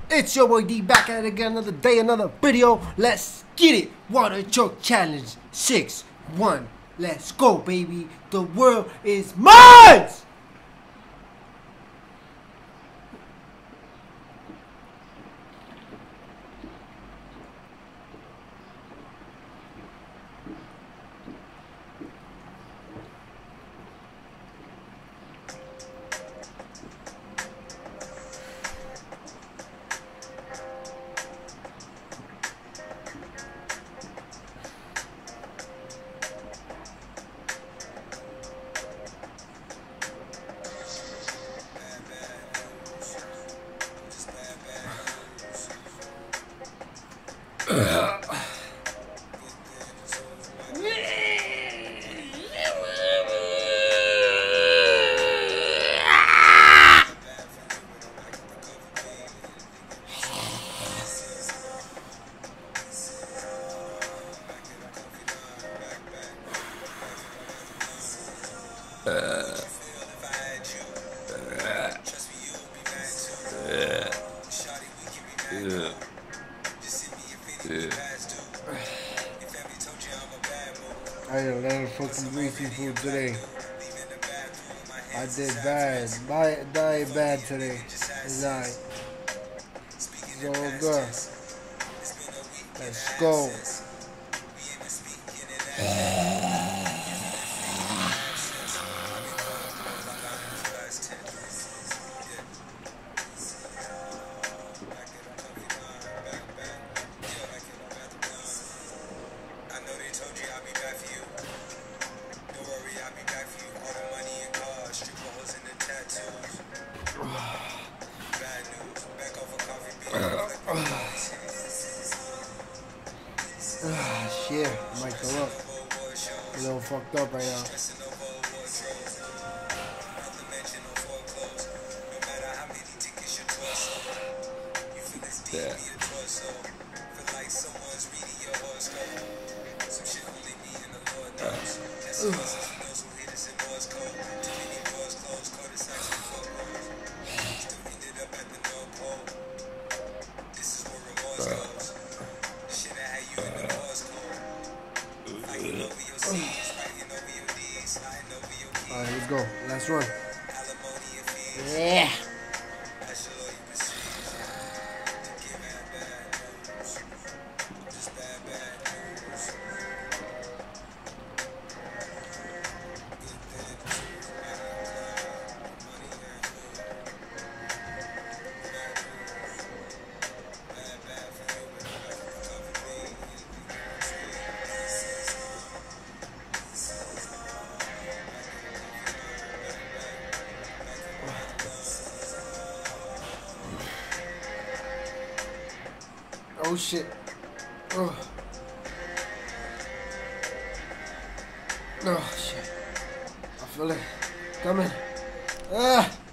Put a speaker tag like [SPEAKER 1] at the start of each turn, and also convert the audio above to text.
[SPEAKER 1] It's your boy D back at it again, another day, another video. Let's get it. Water choke challenge 6-1. Let's go, baby. The world is mine. I ate a lot of fucking greasy food today. I did bad. Died bad today. It's alright. It's all good. Let's go. Shit, might go up. A little fucked up right now.
[SPEAKER 2] Yeah.
[SPEAKER 1] Alright, let's go. Last run. Yeah. Oh shit. Oh. Oh shit. I feel it coming. Ah.